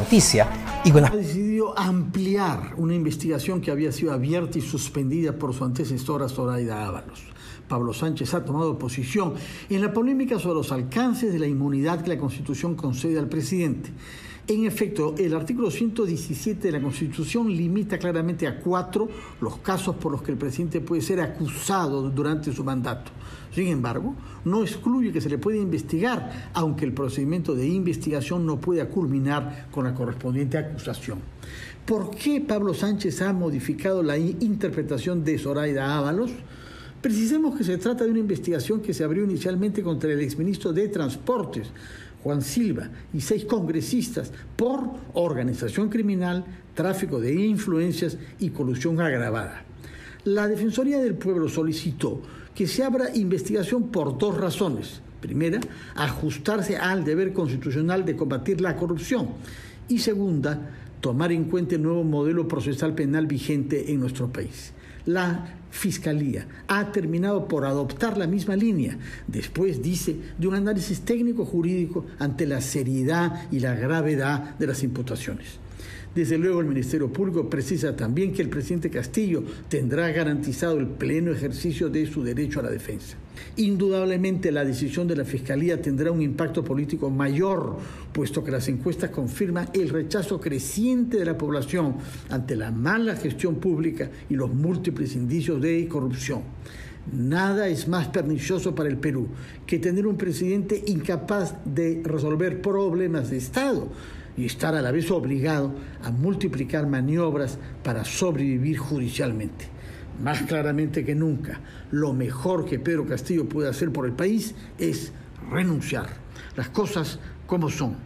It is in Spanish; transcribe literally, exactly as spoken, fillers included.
noticia y con... Ha decidido ampliar una investigación que había sido abierta y suspendida por su antecesora Zoraida Ábalos. Pablo Sánchez ha tomado posición en la polémica sobre los alcances de la inmunidad que la Constitución concede al presidente. En efecto, el artículo ciento diecisiete de la Constitución limita claramente a cuatro los casos por los que el presidente puede ser acusado durante su mandato. Sin embargo, no excluye que se le pueda investigar, aunque el procedimiento de investigación no pueda culminar con la correspondiente acusación. ¿Por qué Pablo Sánchez ha modificado la interpretación de Zoraida Ábalos? Precisemos que se trata de una investigación que se abrió inicialmente contra el exministro de Transportes, Juan Silva, y seis congresistas por organización criminal, tráfico de influencias y colusión agravada. La Defensoría del Pueblo solicitó que se abra investigación por dos razones. Primera, ajustarse al deber constitucional de combatir la corrupción. Y segunda, tomar en cuenta el nuevo modelo procesal penal vigente en nuestro país. La Fiscalía ha terminado por adoptar la misma línea, después, dice, de un análisis técnico-jurídico ante la seriedad y la gravedad de las imputaciones. Desde luego, el Ministerio Público precisa también que el presidente Castillo tendrá garantizado el pleno ejercicio de su derecho a la defensa. Indudablemente, la decisión de la Fiscalía tendrá un impacto político mayor, puesto que las encuestas confirman el rechazo creciente de la población ante la mala gestión pública y los múltiples indicios de corrupción. Nada es más pernicioso para el Perú que tener un presidente incapaz de resolver problemas de Estado y estar a la vez obligado a multiplicar maniobras para sobrevivir judicialmente. Más claramente que nunca, lo mejor que Pedro Castillo puede hacer por el país es renunciar. Las cosas como son.